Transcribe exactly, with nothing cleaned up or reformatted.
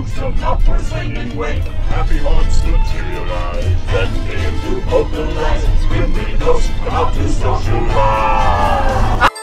moves come upward swinging way. Happy hearts materialize, then begin to vocalize. Screaming ghosts come out to socialize.